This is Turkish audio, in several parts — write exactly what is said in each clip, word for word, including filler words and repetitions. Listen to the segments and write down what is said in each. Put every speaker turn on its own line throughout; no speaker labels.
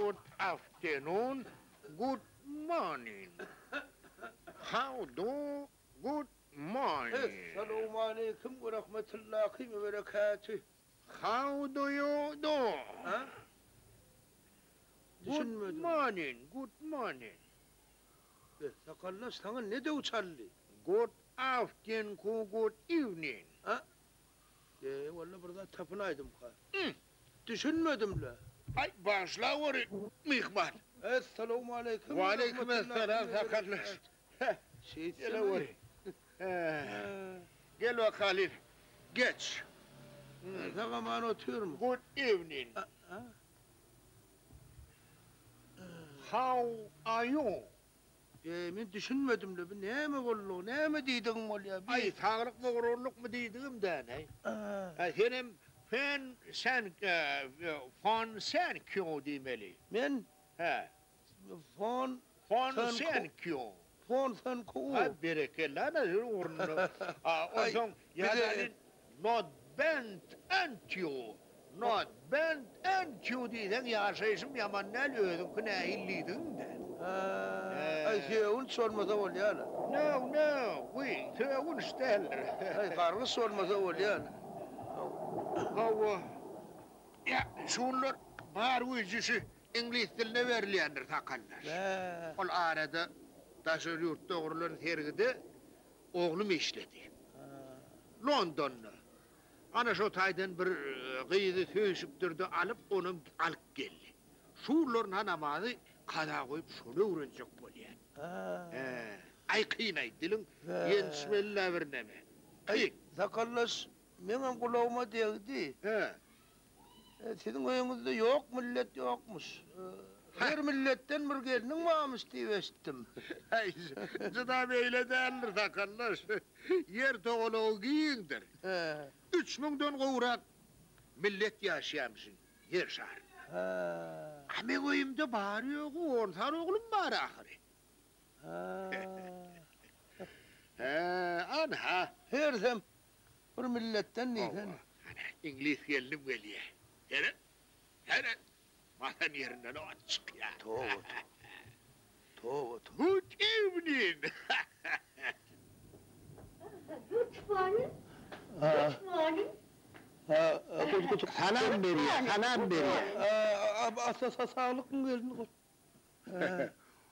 good afternoon, good morning. How do, good morning.
Assalamu alaikum ve rahmetullahi ve berekatuh.
How do you do?
Ha?
Good morning, good morning.
E, sakallı sana ne de uçarlı?
Good afternoon, good evening.
Ha? E, vallahi burada tapınaydım ka.
Hı.
Düşünmedim la.
Ay başla oraya, mihman.
Esselamu aleyküm.
Ve aleyküm esselam sakallı.
Şey
Gel oraya. Gel bakalım, geç.
Tamam ben oturuyorum.
Good evening.
Ha? Ha?
How are you?
E, ben düşünmedim la. Ne mi oldu? Ne mi dedin ol ya?
Ay sağlık mı gururluk mu dediğim de ne?
Ha.
Ha, senin fen sen e, fon sen kyo demeli.
Ben
He.
fon
Fon
Sen
sen
ko-
kyo.
fon sen ku.
Ha berekella da urnu. Ah o
Ay,
zaman
bir
ya
de-
da not bent antio. Not bent antio diyden yaşayışım yaman ne lüdün kına illiydin de.
Ha.
Ee.
Ay şey un sormasa ol ya la.
No, no, we, tövun ställer.
Ay kargı sormasa ol ya la.
Hava, ya şunlar var uyucusu İngiliz diline verilendir takallar.
Ha.
Ol arada taşır yurtta oğruların tergide oğlum işledi. London'da. Ana şu taydan bir gıydı tüysüp durdu alıp onu alıp geldi. Şunların hanamadı kada koyup şunu öğrenecek bolyan.
Ha.
He, ay kıynay dilin
He.
yensmella bir neme.
Ay sakallas benim kulağıma değdi.
He.
E, sizin oyunuzda yok millet yokmuş. E, her milletten bir gelinin varmış diye esittim.
Ay, zıda böyle değerlir takallar. Yer toğulu giyindir.
He.
Üç münden kovrak millet yaşayamışsın yer şahır.
Ha.
Ama koyumda bağırıyor ki ortar oğlum var ahire.
Ha.
He, ana.
Her hem bir milletten neyden?
Allah, ana, İngiliz gelinim geliyor. Hele, hele, matan yerinden o çık ya.
Tova, Tova, tova.
Good evening.
Good morning.
Ha.
Good morning.
Ha. Kutu kutu.
Salam veriyor, salam veriyor.
Asa sağlık mı geldin kız? Ha.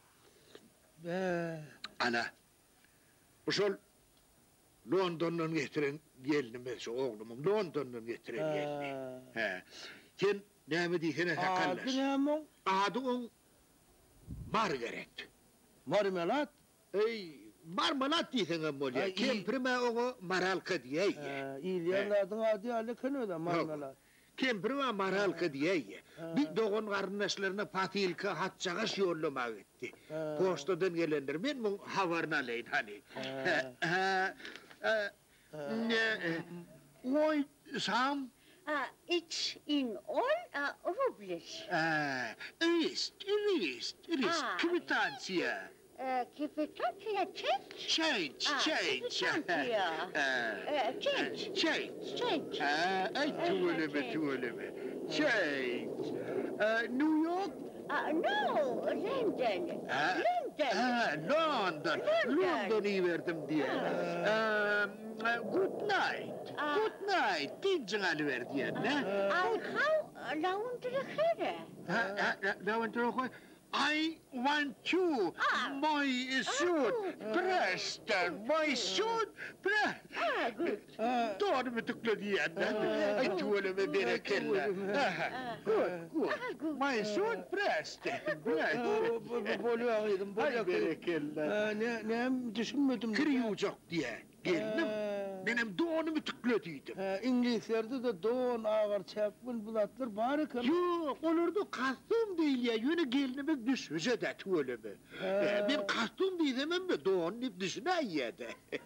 Be.
Ana, bu sol London'dan getiren gelinimiz, oğlumun London'dan getiren gelini.
Ha.
He, sen ne mi diyene
Adı
takallar?
ne ama?
Adı on Margaret.
Marmelat.
Ey, Marmalat diysen ama
Ay,
ya.
iyi.
Kemprime onu Maralka diye ye.
Ha. İlyanladın adı Ali Kını'da marmelat.
Kemprime Maralka diye ye.
Ha.
Bir doğun kardeşlerine patilka hatçağış yollama gitti.
Ha.
Postadan gelenler, ben bunu havarına leyin hani.
Ha.
Ha, ha, ne, e, oy, sam,
Uh, it's in all uh, rubles.
ha, ist, ist, ist,
Ah.
kvitansiya.
Uh, Kvitansiya check.
Change,
Ah,
change.
kvitansiya.
Ha,
Uh, change.
change.
Change.
Ha, ay
Ay,
tuvaleme,
change.
tuvaleme. Change. Ha, New York?
Uh, no, London.
Ha,
London.
ha, London.
London.
London'u verdim diye. Ha, good night.
Ah.
Good night. Dincin alıver diye. Ne?
Uh, how laundry here?
Ha, ha, ha, ne var koy? I want you,
Ah.
my suit,
Ah.
Preston, my suit, Preston.
Ah, good.
Doğru mu tıkladı yandan? Ay tuvalime berekella.
Ah.
Good, good.
Ah, good.
My suit, Preston, Preston.
Bolyu ağıydım, bolyu
Ay
ağıydım.
berekella.
Ne, ne düşünmedim.
Kırıyacak diye geldim.
Ha.
Benim doğunumu tıkladıydım.
Ha, İngilizlerde de doğun ağır çapkın bulatlar bari kıl.
Yok, olurdu kastım değil ya. Yönü gelinime düşüce de tuvalime.
Ha.
Ben kastım değil demem mi? Doğunun ip düşüne yedi.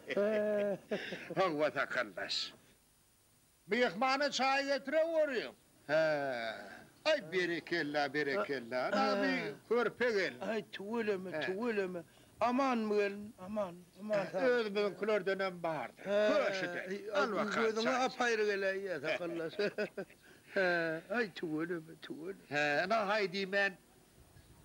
Hava takarlar. Mihmanı çay getiriyorum. Ha. Ay berekella, berekella. Ana bir körpe gel.
Ay tuvaleme,
Ha.
tuvaleme. Aman mı gelin, aman, aman.
Özümün külör dönem bağırdı. Köşede. Al bakalım
Gözüme
çay.
apayrı gelen ya takallas. Ay tuvaleme, tuvaleme.
He, ana haydi ben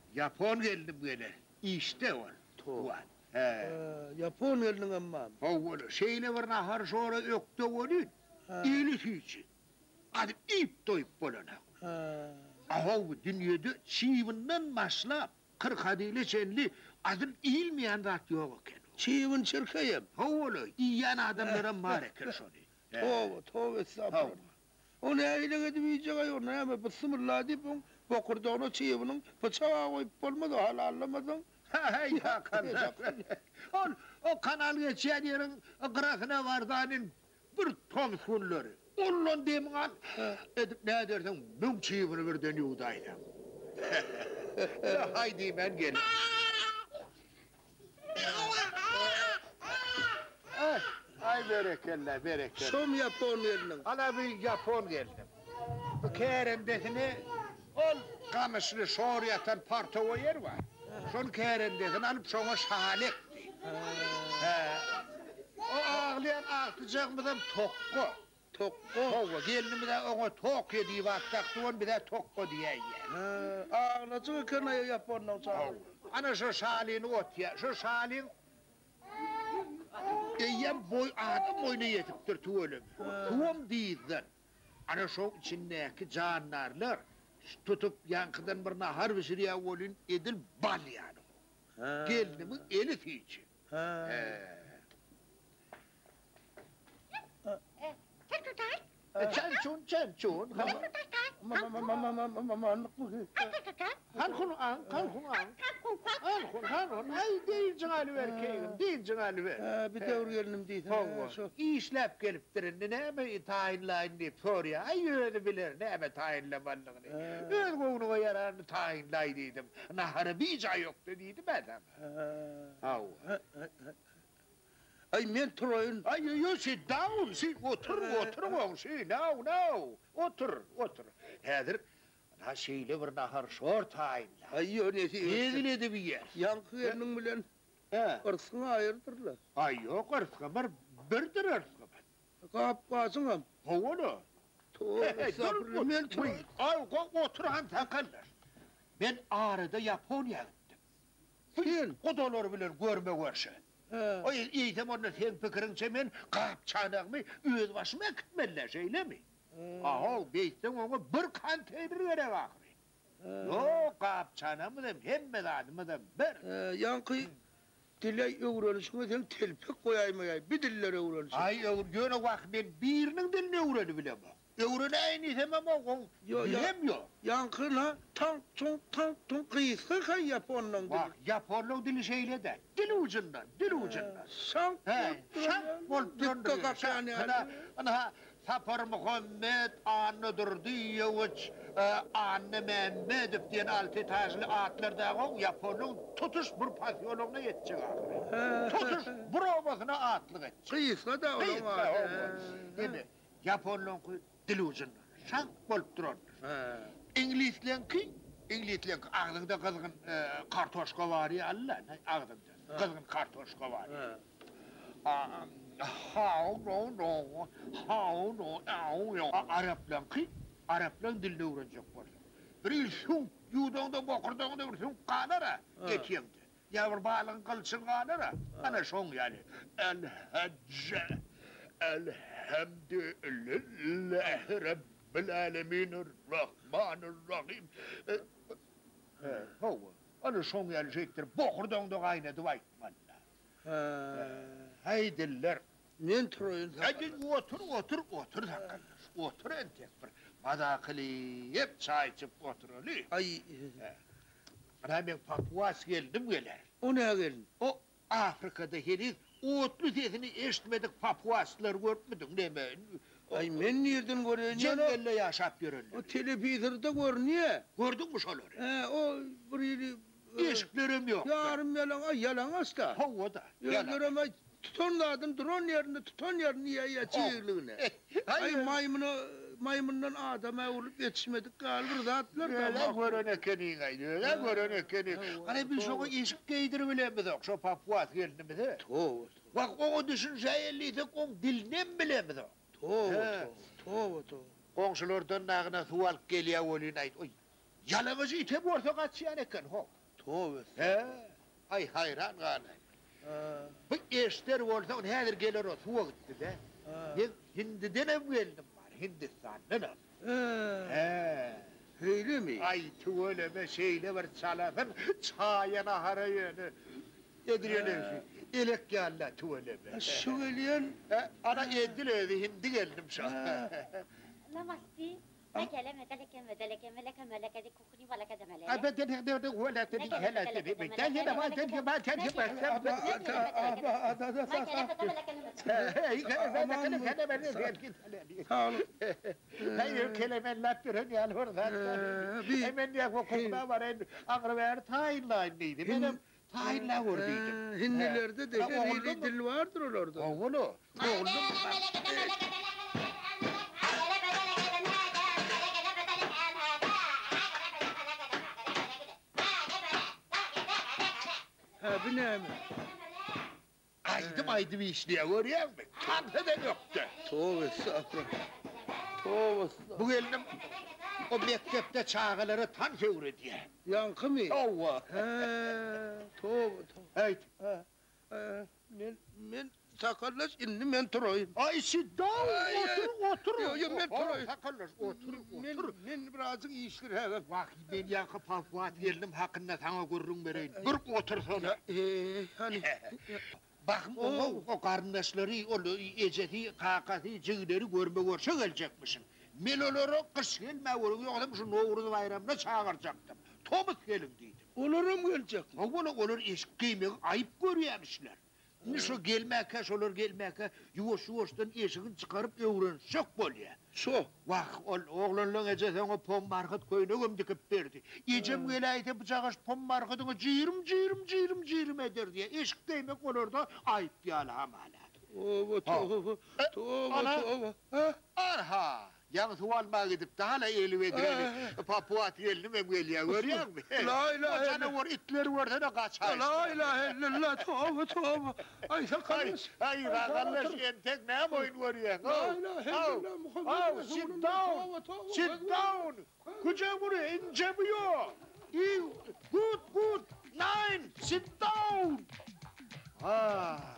Yapon geldim böyle. İşte var. Tuvan. He.
Ee, Yapon elinin amma.
Oğlu şeyle var nahar sonra ökte olun.
Ha.
İyilik için. Adı ip doyup bolana.
Ha.
Aha bu dünyada çivinden başlap kırk hadiyle çenli adın ilmeyen rat yok eken.
Çiğin çırkayım.
Oğlu iyiyen adamlara marekir şunu. He.
Tövbe tövbe estağfurullah. O ne eyle edemeyecek ayol ne ama bu sımırladı bu. Bokurda onu çiğinin bıçağı koyup olmadı hala anlamadın.
Hay ya kanal. On, o kanal geçen yerin kırakına vardanın bir tom sunları. Ondan demin an, edip ne dersen, ben çiğini bir dönüyor daydım. Haydi ben gelin. Ay, ay berekelle, berekelle.
Şom Yapon elinin.
Ana bir Japon geldim. Bu kerendesini, ol kamışlı şor yatan partovo yer var. Son kerendesini alıp şona şahalekti. He. O ağlayan ağıtacak mıdır tokko.
Tokko.
Tokko, gelinimi de ona tok yediği vaktaktı, on bir de tokko diye yer.
Ağlacık kına Yapon'dan sağ.
Ana şu şalini ot ya, şu şalin Eyyem boy adam boyuna yetiptir tuğulum. Tuğum değildin. Ana şu içindeki canlarlar tutup yankıdan bir nahar vişiriye olun edil bal yani. Gelinimin eli tiyici. Çançun, çançun. Han kun an, kan kun an. Han kun, han kun. Ay deyicin hali ver keyim, deyicin hali ver.
Bir devr gelinim değil.
Hava, işlep geliptirin, ne mi tayinlayın deyip soruyor. Ay öyle bilir, ne mi tayinlamallığını. Öyle koğunuğa yararını tayinlaydıydım. Naharı bir cay yok dediydim adam. Hava.
Ay men Troy'un.
Ay you sit down, sit, otur, otur, otur, sit, no, no. Otur, otur. Hedir, ha şeyle bir nahar şor tayinla.
Ay yo nesi.
Ediledi bir yer.
Yankı elinin bilen
He.
ırsını ayırdırlar.
Ay yok ırskımır, birdir ırskımır.
Kap kasın am.
Oğlu.
Tövbe estağfurullah men Troy.
Ay oturan takarlar. Ben arada Japonya gittim.
Sen.
O dolar bilir görme verse. O eğitim onun sen fikrince men kap çanağımı öz başıma gitmeliler şeyle mi? Aha beytten ona bir konteyner vere bakır. Yok kap çanağımı da hemme adımı da bir.
Yankı dile öğrenişine sen telpek koyayım ya. Bir dillere öğreniş.
Ay öğrene bak ben birinin dilini öğreni bilemem. Öğreneyini demem o bilem yok.
Yankına tank tunk tank tunk kıyısı kan Japon'dan dili.
Bak Japonlu dili şeyle de dil ucundan, dil ucundan.
Şank
He, şak bol döndürüyor.
yani.
Ana, ana, Sapar Muhammed anıdır diyoç, anı Mehmedov diyen altı taşlı atlarda o Japonun tutuş bir pasyonuna yetecek ahire. Tutuş bir obasına atlık edecek.
Kıyısı da
Kıyısı
olan
da
var.
Değil Japonluğun dil ucundan, şak bolup durur. İngilizlenki, İngilizlenki ağzında kızgın kartoşka var ya Allah, ağzında kızgın kartoşka var ya. How no no, how no, how no. Araplanki, Araplan dilini öğrenecek var. Bir şun, yudağında bakırdağında bir şun kanara geçiyemdi. Ya bir bağlan kılçın kanara, ana şun yani. El hacce, elhamdülillahi rabbil aleminirrahmanirrahim. Hava, ana şun yani şeydir, bakırdağında kaynadı vaytmanla. Haydiller.
Men Troy'un.
Hadi otur, otur, otur sakın. Otur entek bir. Madakili hep çay içip oturulu.
Ay.
Ana ben Papuas geldim gelir.
O ne gelin?
O Afrika'da henüz otlu sesini eşitmedik Papuaslar görmedik ne mi?
Ay men nereden görüyorsun?
Cengelle yaşap görürler.
O televizyonda görünüyor.
Gördün mü şoları?
He o bir
Eşiklerim yok.
yarım yalan, ay yalan hasta.
Hava da.
Yalan. Tutonladın, drone yerine, tuton yerine ya ya çığırlığına. Ay maymunu, maymundan adama olup yetişmedik galiba zatlar da.
Öyle görene kenin aydı, öyle görene kenin. Hani biz onu eşik giydir bilemedik, şu Papuas geldiğimizde.
Tov.
Bak o düşünceyliydik, o dilden bilemedik.
Tov, tov, tov.
Komşulardan nağına sual geliyor olun aydı. Oy, yalanızı ite bu orta kaçıyan eken ho.
Tövbe.
He. Ay hayran galayım.
Ha.
Bu eşler olsa on häzir geler o suwa gitti de.
Ha.
Ben Hindi'den hem geldim var. Hindistan'dan.
Ha.
He.
Öyle mi?
Ay tuvaleme şeyle var çaladın. Çayana harayını. Edirene elek yalla tuvaleme.
Söyleyen.
He, ana ediledi hindi geldim şu an.
Namaste. Mekele medeleke medeleke meleke meleke de kukuni valaka demele.
Abadan hada de wala tadi hala tadi. Ben yana ma tadi ma tadi ma
Aba aba ada da sa sa.
Hey, ben de kana ben de git.
Sağ olun.
Hayır kelime laptırın ya oradan.
bir-
Hemen ya kokuma var en akraber Tayland neydi? Benim Tayland vurduydım.
Ee, Hindilerde de
Ha, oldu
öyle
mu?
dil vardır orada.
Oğlu. Oğlum.
Ha bu ne mi?
Aydım aydım işliyor görüyor musun? Kanı da yoktu.
Tövbe estağfurullah. Tövbe estağfurullah.
Bu gelinim o mektepte çağıları tan fevri diye.
Yankı mı?
Allah.
He, tövbe tövbe.
Haydi.
Ha, ha, men men sakarlaş inni men turayım.
Ay sit down.
Ay,
Otur otur.
Yo, yo, ben
Otur,
turayım.
sakallar, Otur
Men
otur.
men birazcık işler hemen.
Bak ben yankı palfuat geldim hakkında sana görürüm vereyim. Dur otur sonra.
Ee, hani
Bakın o, o, o kardeşleri, o eceti, kakati, cığları görme görse gelecekmişsin. Meloları kış gelme vuruyor, yoksa şu Novruz bayramına çağıracaktım. Tomuz gelin dedim.
olurum gelecek mi?
O bunu olur iş kıymet ayıp görüyormuşlar. Şu gelmeke, olur gelmeke, yuvaş yuvaştan eşiğini çıkarıp öğrensek boluyor.
Çok.
Vah, ol, oğlanın eceten o pom market köyüne gömdüküp verdi. Yiyeceğim gelaydı bıçağış pom marketini cıyırım cıyırım cıyırım cıyırım eder diye. Eşik değmek olur da ayıp yâlı hamala.
Tövbe tövbe.
E,
Tövbe
ana.
tövbe. Ha?
Arha! Yalnız almaya gidip de hala eli vedireni. Papuat yerini mi geliyor, görüyor musun?
La ilahe
O canavar itleri vardı da kaçar.
La ilahe illallah tövbe tövbe. Ay
Ay,
sakarlaş.
ay, kardeş, entek ne boyun görüyor?
La ilahe illallah Muhammed
Oh, sit
Resulullah.
down,
Tövbe, tövbe,
sit
tövbe.
down. Kucağı buraya, incemiyor. İyi, good, good, nine, sit down. Ah.